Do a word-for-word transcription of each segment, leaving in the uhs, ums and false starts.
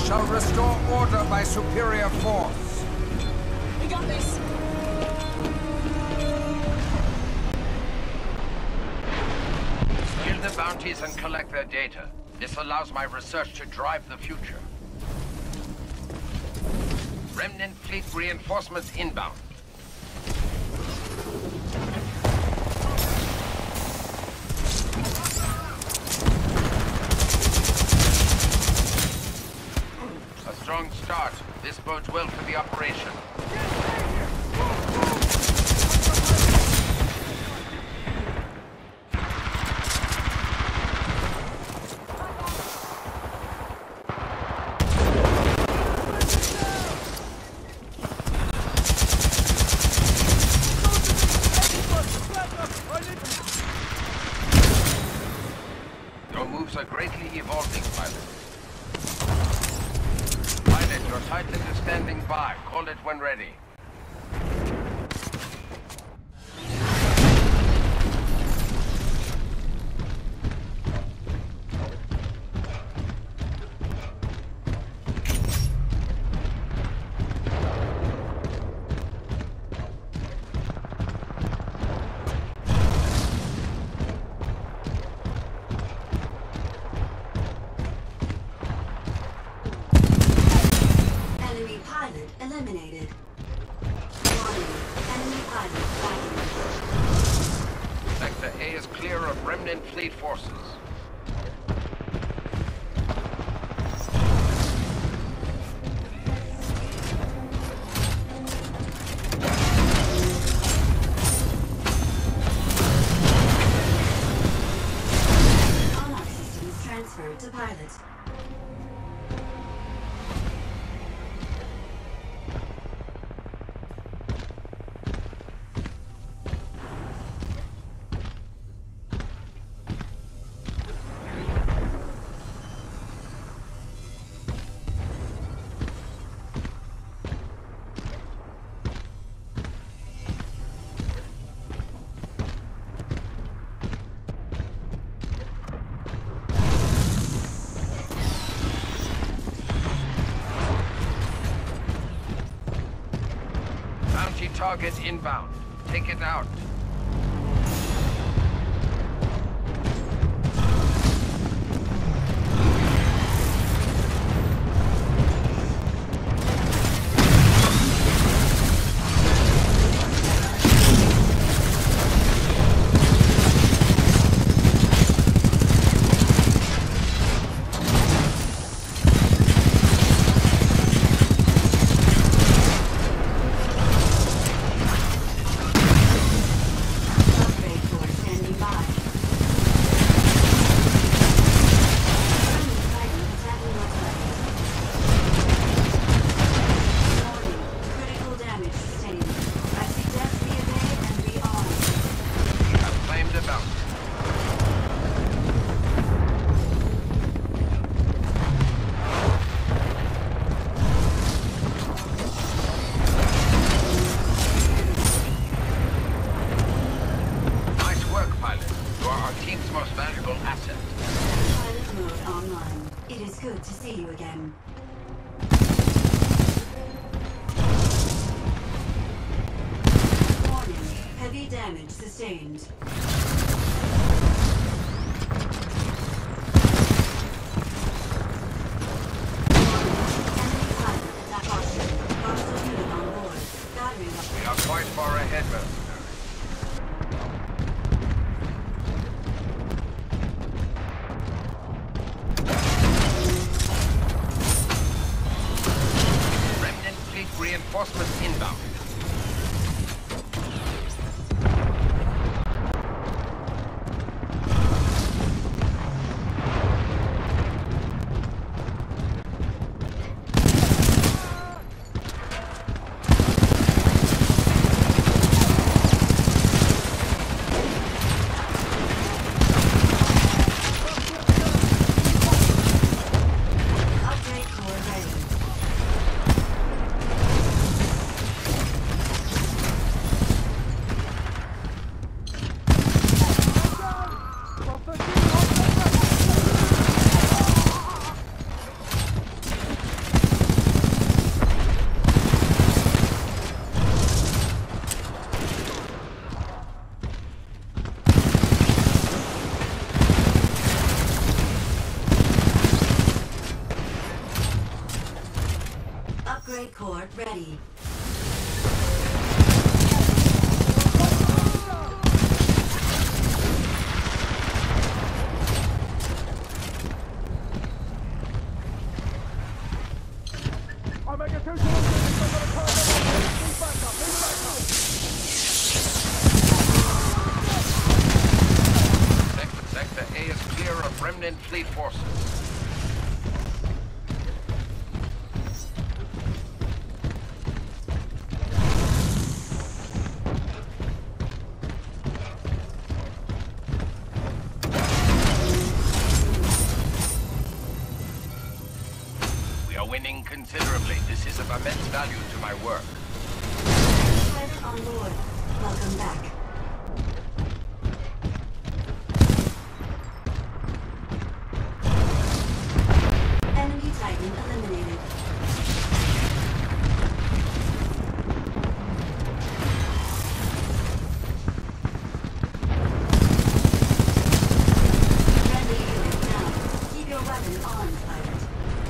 shall restore order by superior force. We got this. Kill the bounties and collect their data. This allows my research to drive the future. Remnant fleet reinforcements inbound. A strong start. This bodes well for the operation. Your moves are greatly evolving, pilot. Pilot, your Titan is standing by. Call it when ready. Eliminated. Warning. Enemy pilot tracking. Sector A is clear of remnant fleet forces. All our systems transferred to pilot. Target inbound. Take it out. Good to see you again. Warning, heavy damage sustained. We are quite far ahead, mercenary. Reinforcements inbound. core ready. Sector A is clear of remnant fleet forces. We are winning considerably. This is of immense value to my work. Pilot on board. Welcome back. Enemy Titan eliminated. Friendly unit down. Keep your weapon on, pilot.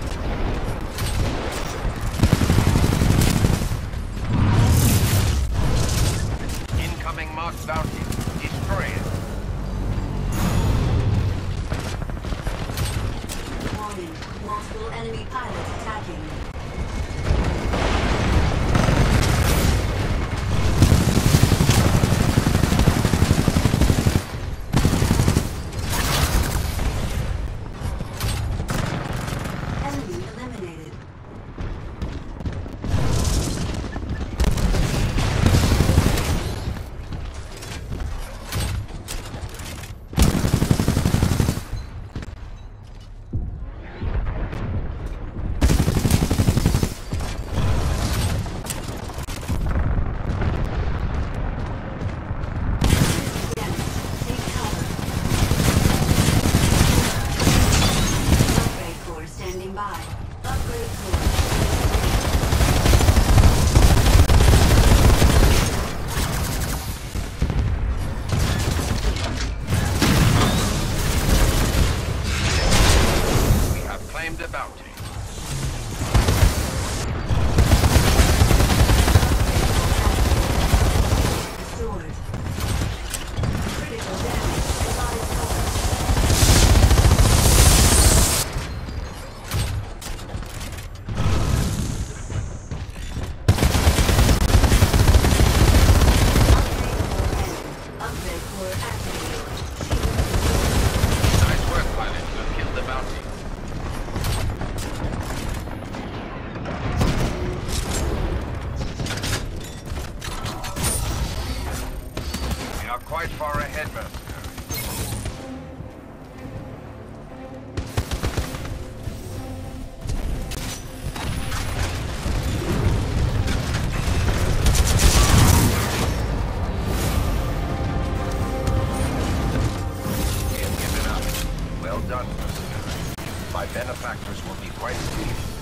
Incoming marked bounty. Destroy it. Warning. Multiple enemy pilots attacking. Enemy eliminated. Standing by. Upgrade core. We have claimed a bounty. Restored. Critical damage. Advised cover. Upgrade core activated. Nice work, pilot. You have killed the bounty. We are quite far ahead, mercenary. We have given up. Well done, mercenary. My benefactors will be quite pleased.